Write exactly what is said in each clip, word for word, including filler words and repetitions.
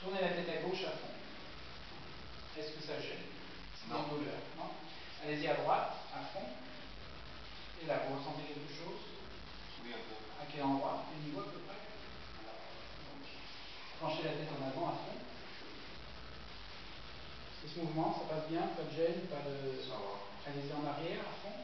Tournez la tête à gauche à fond. Est-ce que ça gêne? C'est une douleur, non? Allez-y à droite, à fond. Et là, vous ressentez quelque chose? Oui, un peu. À quel endroit? Quel niveau à peu près? Penchez la tête en avant à fond. Et ce mouvement, ça passe bien? Pas de gêne? Pas de... Ça va. Allez-y en arrière à fond.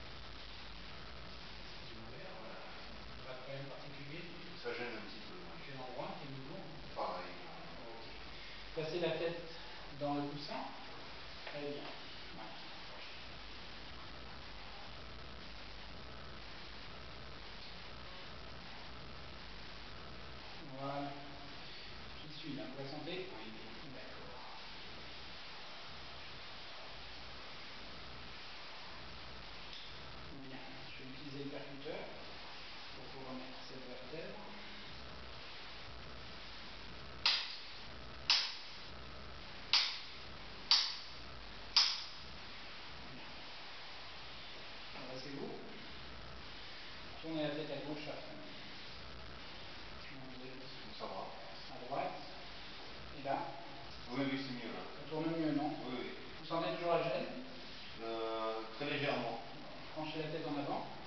Pas de problème particulier? Ça gêne un petit peu. Quel endroit? Quel niveau? Pareil. Okay. Placez la tête dans le coussin. Très bien. Voilà. Voilà. J'y suis là. Vous la sentez? Oui. D'accord. Bien. Je vais utiliser le percuteur pour vous remettre cette vertèbre. Redressez-vous. Tournez la tête à gauche à fond. Ça va. À droite. Et là? Oui, oui, c'est mieux là. Ça tourne mieux, non? Oui, oui. Vous sentez toujours la gêne? Euh, très légèrement. Branchez la tête en avant.